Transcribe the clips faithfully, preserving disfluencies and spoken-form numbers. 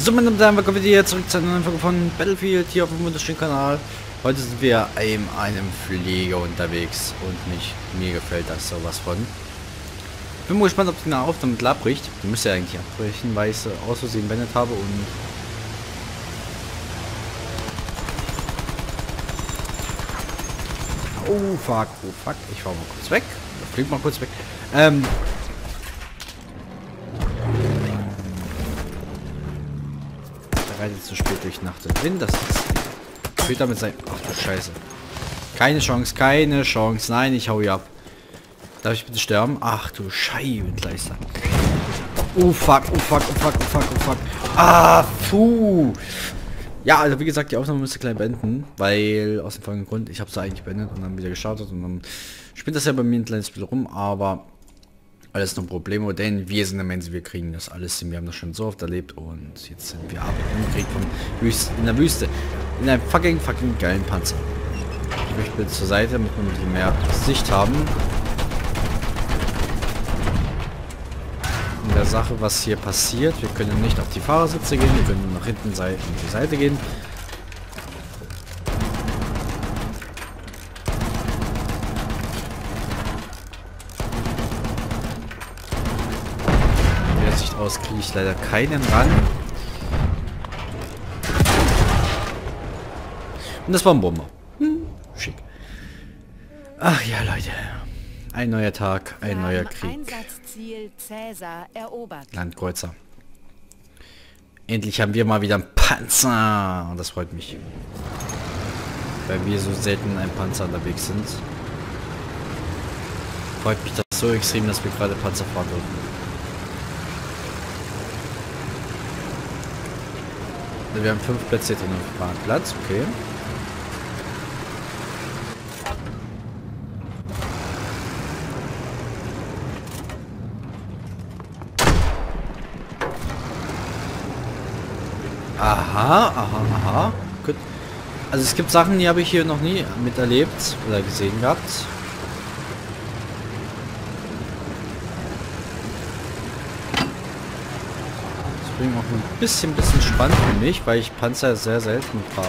So, meine Damen und Herren, willkommen wieder zurück zu einer neuen Folge von Battlefield hier auf dem wunderschönen Kanal. Heute sind wir in einem Flieger unterwegs und mich, mir gefällt das sowas von. Bin mal gespannt, ob die Aufnahme klar bricht. Die müsste ja eigentlich abbrechen, weil ich sie aus Versehen beendet habe und... Oh fuck, oh fuck, ich fahr mal kurz weg. Flieg mal kurz weg. Ähm... zu spät durch Nacht und Wind, das ist später mit sein. Ach du Scheiße. Keine Chance, keine Chance. Nein, ich hau hier ab. Darf ich bitte sterben? Ach du Scheibenkleister. Oh fuck, oh fuck, oh fuck, oh fuck, oh fuck. Ah, puh. Ja, also wie gesagt, die Aufnahme müsste gleich beenden, weil aus dem folgenden Grund, ich habe es eigentlich beendet und dann wieder gestartet und dann spielt das ja bei mir ein kleines bisschen rum, aber alles nur Probleme, denn wir sind der Mensch, wir kriegen das alles hin. Wir haben das schon so oft erlebt und jetzt sind wir aber im Krieg von Wüste, in der Wüste. In einem fucking, fucking geilen Panzer. Ich möchte bitte zur Seite, damit wir ein bisschen mehr Sicht haben. In der Sache, was hier passiert, wir können nicht auf die Fahrersitze gehen, wir können nach hinten Seite, auf die Seite gehen. Aus kriege ich leider keinen ran. Und das war ein Bomber. Hm, schick. Ach ja, Leute. Ein neuer Tag, ein neuer Krieg. Einsatzziel Cäsar erobert. Landkreuzer. Endlich haben wir mal wieder einen Panzer. Und das freut mich. Weil wir so selten ein Panzer unterwegs sind. Freut mich das so extrem, dass wir gerade Panzer fahren dürfen. Wir haben fünf Plätze drin auf Platz, okay. Aha, aha, aha. Gut. Also es gibt Sachen, die habe ich hier noch nie miterlebt oder gesehen gehabt. Auch ein bisschen bisschen spannend für mich, weil ich Panzer sehr selten fahre.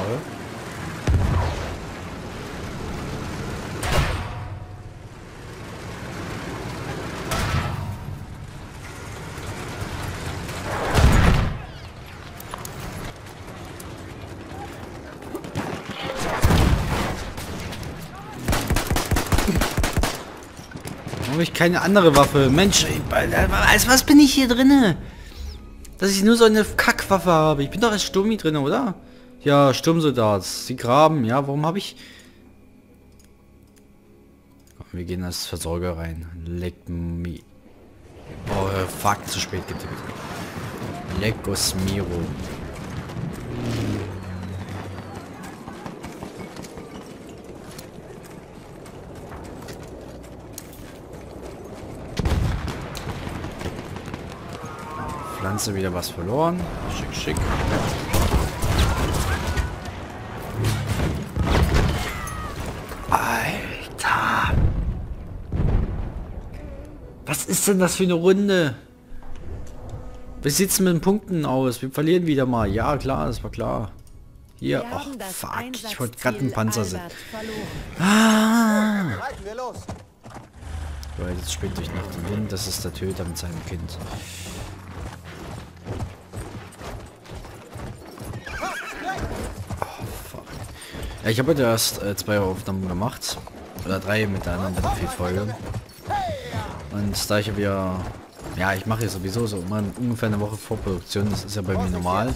Warum habe ich keine andere Waffe? Mensch, als was bin ich hier drinne? Dass ich nur so eine Kackwaffe habe. Ich bin doch als Sturmi drin, oder? Ja, Sturmsoldat. Sie graben. Ja, warum habe ich... Komm, wir gehen als Versorger rein. Leck me... Oh, fuck, zu spät getippt. Leckos Miro. Pflanze wieder was verloren. Schick, schick. Alter! Was ist denn das für eine Runde? Wie sieht's mit den Punkten aus? Wir verlieren wieder mal. Ja, klar, das war klar. Hier, ach, fuck. Ich wollte gerade einen Panzer sehen. Ah! So, jetzt spielt durch Nacht und Wind. Das ist der Töter mit seinem Kind. Ja, ich habe heute erst äh, zwei Aufnahmen gemacht. Oder drei mit der anderen Battlefield-Folge. Und da ich habe ja... Ja, ich mache ja sowieso so immer ungefähr eine Woche Vorproduktion. Das ist ja bei mir normal.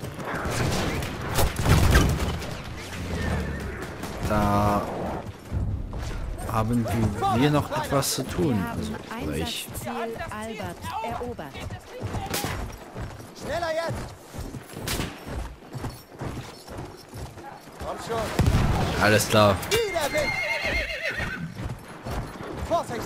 Da haben wir noch etwas zu tun. Also, oder ich. Schneller jetzt! Alles klar. Vorsicht!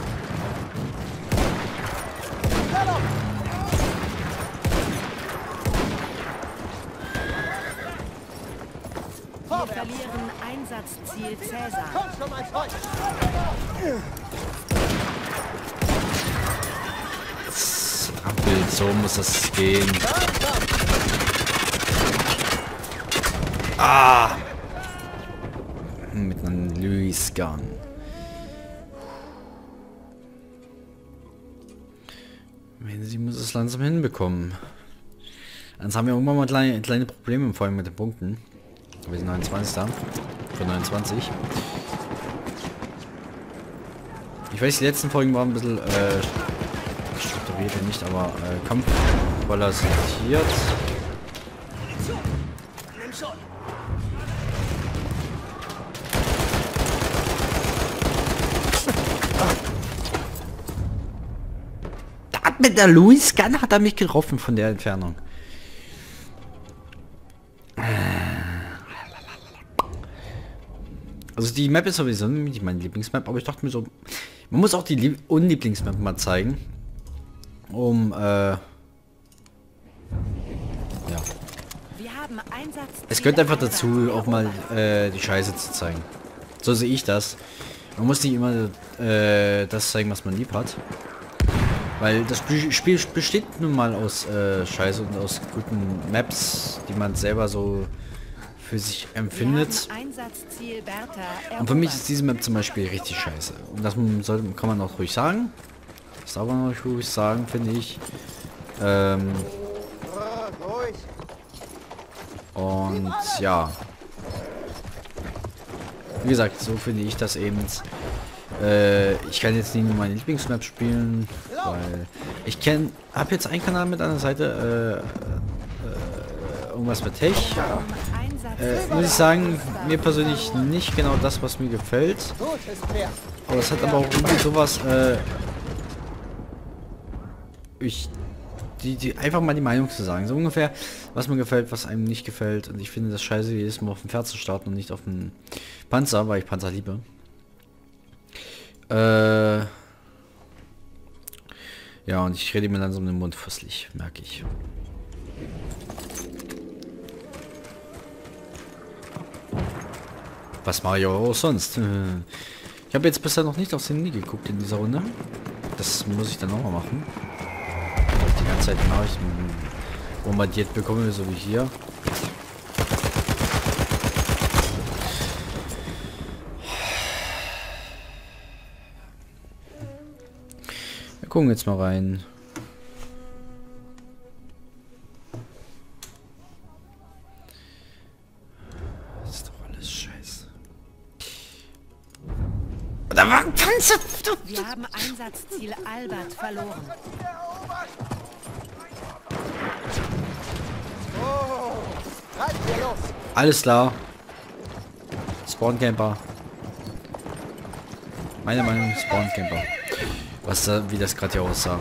Wir verlieren Einsatzziel Cäsar. Komm schon, mein Freund! Ampel, so muss das gehen. Ah! Mit einem Louis Gun. Sie muss es langsam hinbekommen. Sonst haben wir irgendwann mal kleine, kleine Probleme, vor allem mit den Punkten. Wir sind neunundzwanzig für neunundzwanzig. Ich weiß, die letzten Folgen waren ein bisschen äh, strukturiert, nicht, aber äh, Kampf balanciert. Da hat mit der Louis Gun hat er mich getroffen von der Entfernung. Also die Map ist sowieso nicht meine Lieblingsmap, aber ich dachte mir so, man muss auch die Lieb Unlieblingsmap mal zeigen, um äh, ja. Wir haben Einsatz. Es gehört einfach dazu, auch mal äh, die Scheiße zu zeigen. So sehe ich das. Man muss nicht immer äh, das zeigen, was man lieb hat, weil das Spiel besteht nun mal aus äh, Scheiße und aus guten Maps, die man selber so für sich empfindet. Und für mich ist diese Map zum Beispiel richtig scheiße. Und das sollte, kann man auch ruhig sagen. Das darf man auch ruhig sagen, finde ich. Ähm und ja. Wie gesagt, so finde ich das eben. Äh, ich kann jetzt nicht nur meine Lieblingsmap spielen, weil ich kenne, habe jetzt einen Kanal mit einer Seite, äh, äh, irgendwas mit Tech. Äh, muss ich sagen, mir persönlich nicht genau das, was mir gefällt. Aber es hat aber auch irgendwie sowas, äh, ich, die, die, einfach mal die Meinung zu sagen. So ungefähr, was mir gefällt, was einem nicht gefällt. Und ich finde das scheiße, jedes Mal auf dem Pferd zu starten und nicht auf dem Panzer, weil ich Panzer liebe. Äh, ja, und ich rede mir langsam den Mund fusselig, merke ich. Was mache ich auch sonst? Ich habe jetzt bisher noch nicht aufs Handy geguckt in dieser Runde. Das muss ich dann auch mal machen. Weil ich die ganze Zeit Nachrichten bombardiert bekomme, so wie hier. Wir gucken jetzt mal rein. Wir haben Einsatzziel Albert verloren. Alles klar. Spawn Camper. Meine Meinung, Spawn Camper. Was da, wie das gerade hier aussah.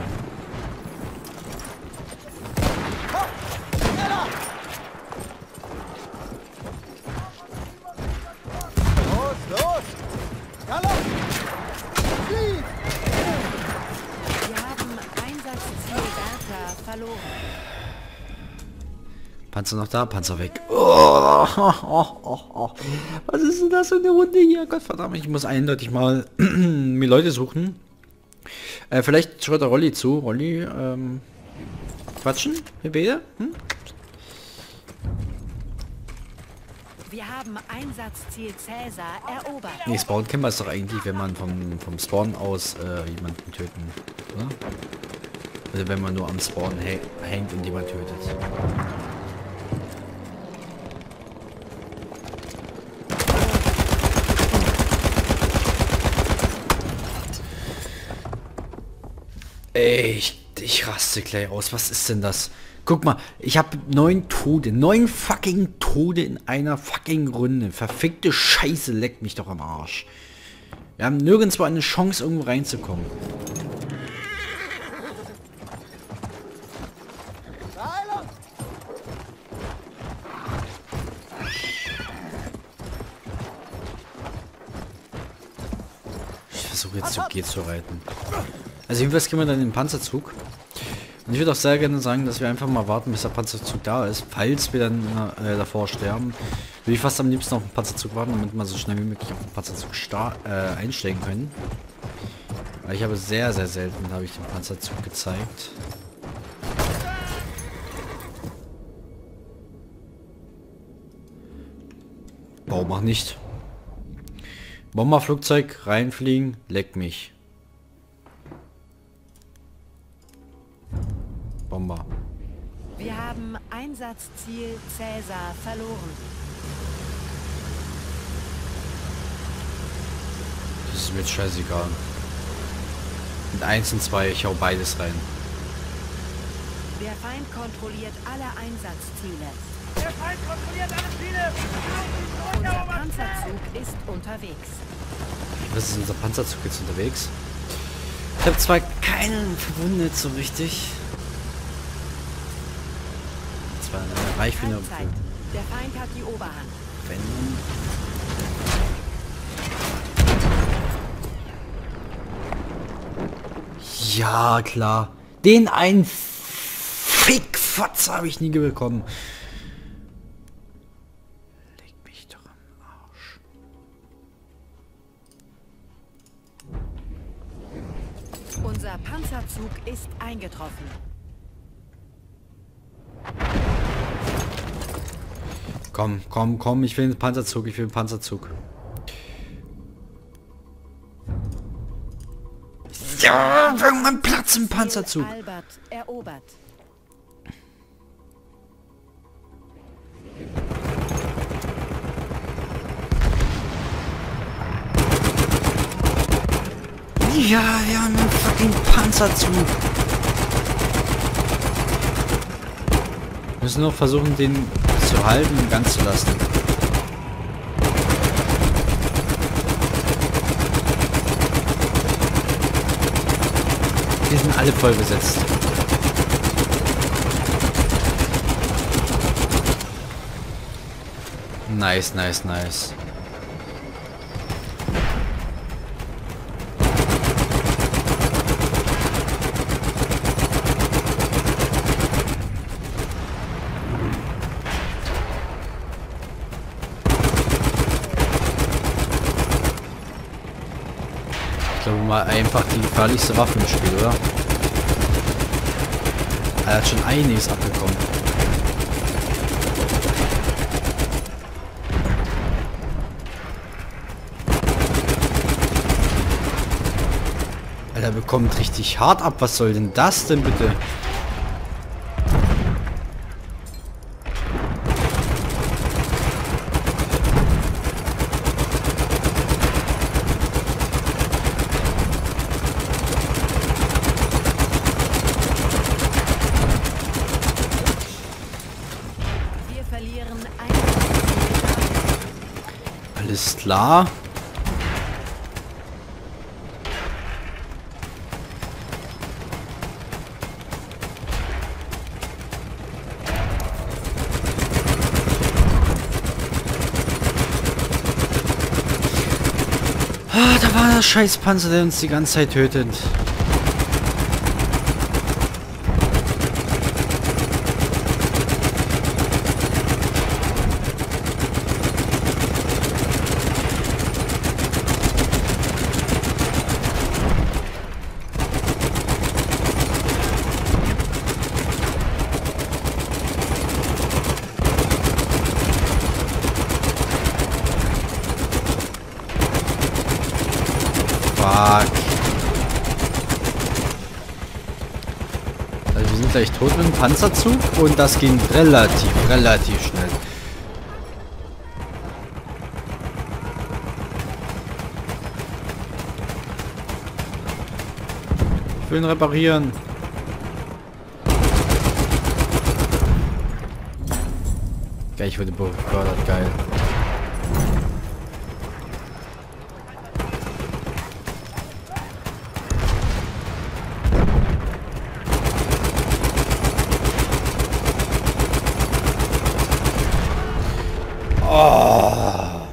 Panzer noch da, Panzer weg. Oh, oh, oh, oh. Was ist denn das für eine Runde hier? Gottverdammt, ich muss eindeutig mal mir Leute suchen. Äh, vielleicht schaut der Rolli zu. Rolli, ähm, quatschen? Wir beide? Hm? Wir haben Einsatzziel Cäsar erobert. Nee, Spawn kennen wir es doch eigentlich, wenn man vom, vom Spawn aus äh, jemanden töten, oder? Also wenn man nur am Spawn hängt und jemand tötet. Ey, ich, ich raste gleich aus. Was ist denn das? Guck mal, ich habe neun Tode. Neun fucking Tode in einer fucking Runde. Verfickte Scheiße, leckt mich doch am Arsch. Wir haben nirgendwo eine Chance, irgendwo reinzukommen. Ich versuche jetzt zu G zu reiten. Also jedenfalls gehen wir dann in den Panzerzug. Und ich würde auch sehr gerne sagen, dass wir einfach mal warten, bis der Panzerzug da ist. Falls wir dann äh, davor sterben, würde ich fast am liebsten auf den Panzerzug warten, damit wir so schnell wie möglich auf den Panzerzug äh, einsteigen können. Weil ich habe sehr, sehr selten, habe ich den Panzerzug gezeigt. Warum auch nicht? Bomberflugzeug reinfliegen, leck mich. Bomber. Wir haben Einsatzziel Cäsar verloren. Das ist mir jetzt scheißegal. Mit eins und zwei, ich hau beides rein. Der Feind kontrolliert alle Einsatzziele. Der Feind kontrolliert alle Ziele! Unser Panzerzug ist unterwegs. Was ist unser Panzerzug jetzt unterwegs? Ich habe zwar keinen verwundet so richtig. Zwar eine Reichweite. Halbzeit. Der Feind hat die Oberhand. Wenn. Ja, klar. Den einen Fickfotz habe ich nie bekommen. Leg mich doch am Arsch. Unser Panzerzug ist eingetroffen. Komm, komm, komm, ich will einen Panzerzug, ich will einen Panzerzug. Ja, irgendwann Platz im Panzerzug. Albert erobert. Ja, wir haben einen fucking Panzerzug. Wir müssen noch versuchen, den zu halten und ganz zu lassen. Wir sind alle voll besetzt. Nice, nice, nice. Ich glaube mal einfach die gefährlichste Waffe im Spiel, oder? Er hat schon einiges abbekommen. Alter, bekommt richtig hart ab. Was soll denn das denn bitte? Wir verlieren ein. Alles klar. Ah, da war der Scheißpanzer, der uns die ganze Zeit tötet. Fuck. Also wir sind gleich tot mit dem Panzerzug und das ging relativ, relativ schnell. Ich will ihn reparieren. Geil, ich wurde befördert, geil. Oh.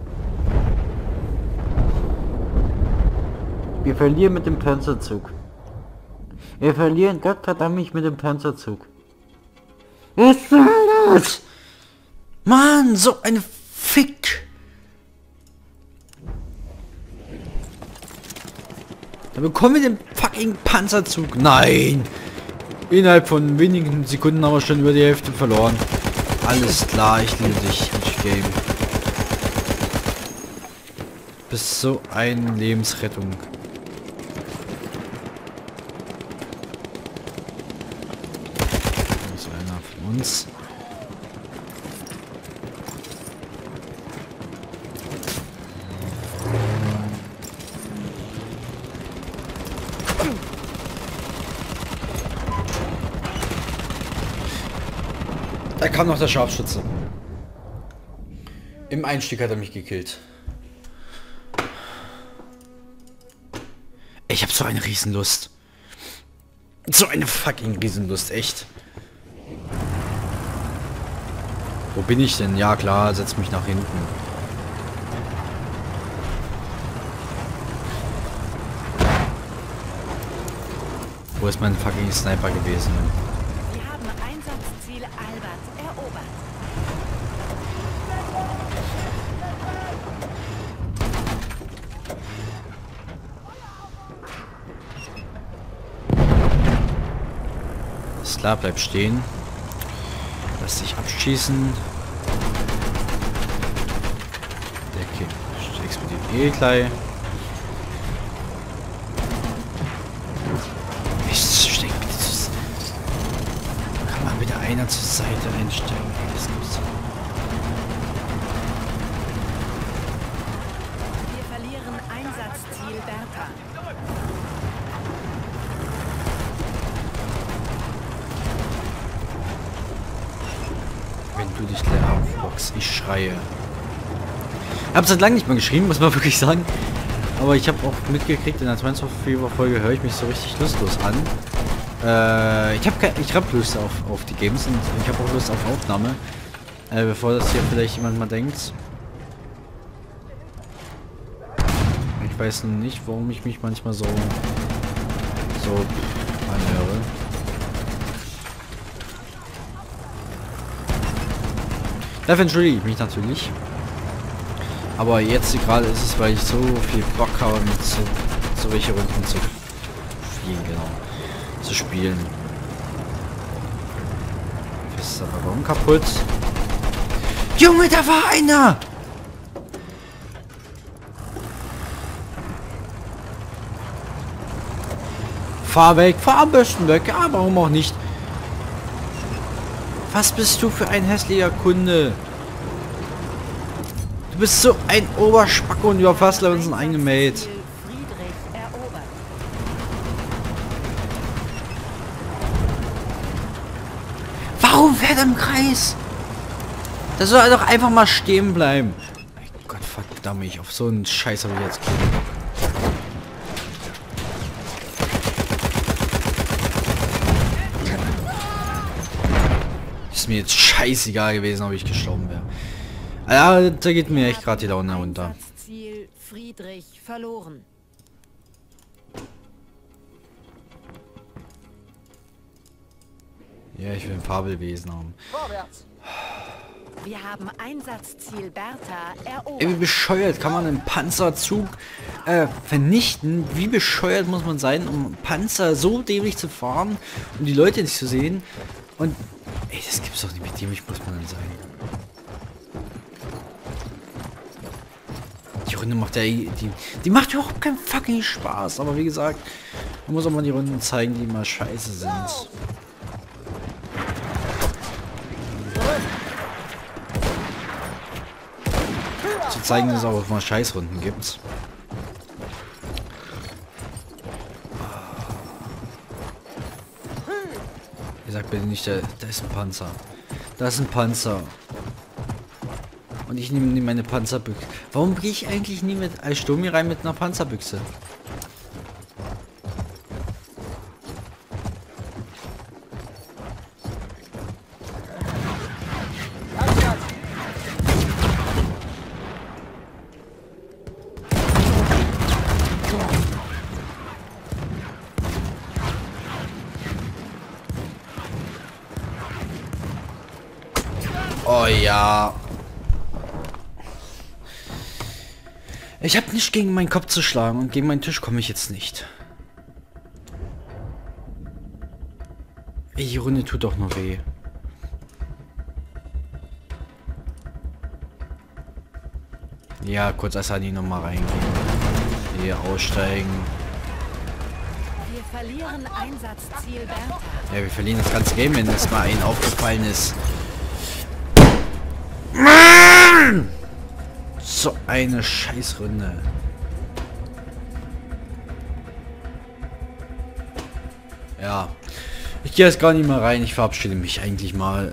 Wir verlieren mit dem Panzerzug. Wir verlieren Gottverdammt mit dem Panzerzug. Was soll das? Mann, so eine Fick. Da bekommen wir den fucking Panzerzug. Nein. Innerhalb von wenigen Sekunden haben wir schon über die Hälfte verloren. Alles klar, ich liebe dich, Game. bist so eine Lebensrettung. So einer von uns. Da kam noch der Scharfschütze. Im Einstieg hat er mich gekillt. Ich habe so eine Riesenlust. So eine fucking Riesenlust, echt. Wo bin ich denn? Ja klar, setz mich nach hinten. Wo ist mein fucking Sniper gewesen? Wir haben Einsatzziel Albert erobert. Ist klar, bleib stehen. Lass dich abschießen. Der Kick explodiert eh gleich. Ich steck bitte zu. Kann man bitte einer zur Seite einsteigen? Das gibt's. Wir verlieren Einsatzziel Bertha. Wenn du dich leer aufboxst, ich schreie. Ich habe seit langem nicht mehr geschrieben, muss man wirklich sagen. Aber ich habe auch mitgekriegt, in der Transfer-Fever-Folge höre ich mich so richtig lustlos an. Äh, ich habe ich hab Lust auf, auf die Games und ich habe auch Lust auf Aufnahme. Äh, bevor das hier vielleicht jemand mal denkt. Ich weiß nicht, warum ich mich manchmal so so anhöre. Dafür entschuldige ich mich natürlich. Aber jetzt gerade ist es, weil ich so viel Bock habe, mit so, so welche Runden zu spielen, genau. Zu spielen. Ist der Waggon kaputt? Junge, da war einer! Fahr weg, fahr am besten weg. Ja, warum auch nicht? Was bist du für ein hässlicher Kunde? Du bist so ein Oberspacko und überfasst uns einen eigenen Mate. Friedrich erobert. Warum fährt er im Kreis? Da soll er doch einfach mal stehen bleiben. Mein Gott, verdammt mich. Auf so einen Scheiß habe ich jetzt keinen Bock. Ist mir jetzt scheißegal gewesen, ob ich gestorben wäre. Ja, da geht mir echt gerade die Laune runter. Einsatzziel Friedrich verloren. Ja, ich will ein Fabelwesen haben. Vorwärts! Wir haben Einsatzziel Bertha erobert. Ey, wie bescheuert kann man einen Panzerzug äh, vernichten? Wie bescheuert muss man sein, um einen Panzer so dämlich zu fahren und die Leute nicht zu sehen? Und ey, das gibt's doch nicht, wie dämlich muss man denn sein? Die Runde macht ja die, die macht überhaupt keinen fucking Spaß. Aber wie gesagt, man muss auch mal die Runden zeigen, die immer scheiße sind. Zu zeigen, dass es auch mal Scheißrunden gibt. Ihr sagt bitte nicht, da, da ist ein Panzer. Da ist ein Panzer. Und ich nehme meine Panzerbüchse. Warum gehe ich eigentlich nie mit als Sturmi rein mit einer Panzerbüchse? Oh ja. Ich habe nicht gegen meinen Kopf zu schlagen und gegen meinen Tisch komme ich jetzt nicht. Ey, die Runde tut doch nur weh. Ja, kurz erst an die Nummer reingehen. Hier aussteigen. Wir verlieren Einsatzziel Bertha. Ja, wir verlieren das ganze Game, wenn das mal einen aufgefallen ist. So eine Scheißrunde. Ja. Ich gehe jetzt gar nicht mehr rein. Ich verabschiede mich eigentlich mal.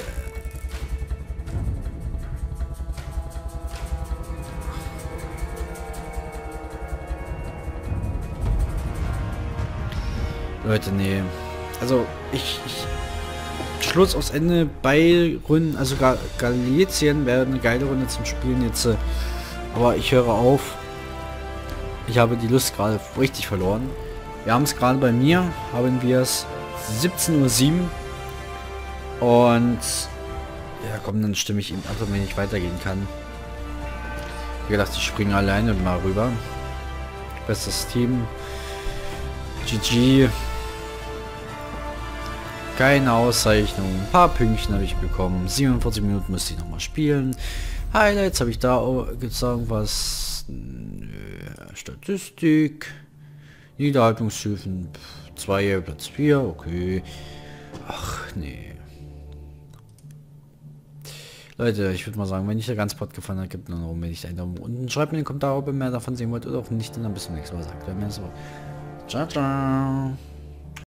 Leute, nee. Also, ich, ich Schluss aus Ende bei Runden, also Ga Galizien wäre eine geile Runde zum Spielen jetzt. Äh, aber ich höre auf. Ich habe die Lust gerade richtig verloren. Wir haben es gerade bei mir, haben wir es siebzehn Uhr sieben. Und ja, komm, dann stimme ich ihm ab, wenn ich weitergehen kann. Ich gedacht, ich springe alleine mal rüber. Bestes Team. G G. Keine Auszeichnung. Ein paar Pünktchen habe ich bekommen. siebenundvierzig Minuten müsste ich noch mal spielen. Highlights habe ich da auch gesagt, was Statistik. Niederhaltungshilfen zwei, Platz vier, okay. Ach nee. Leute, ich würde mal sagen, wenn euch der ganze Pod gefallen hat, gibt nur noch unbedingt einen Daumen unten. Schreibt mir in den Kommentaren, ob ihr mehr davon sehen wollt oder auch nicht. Und dann bis zum nächsten Mal. Sagt ihr mir so. Ciao, ciao.